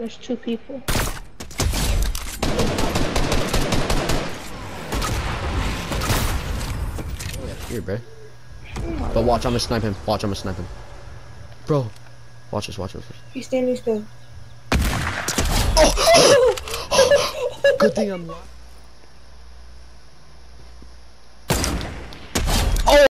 There's two people. Here, bro. But watch, I'm gonna snipe him. Watch, I'm gonna snipe him. Bro, watch this, watch this. He's standing still. Good thing I'm not.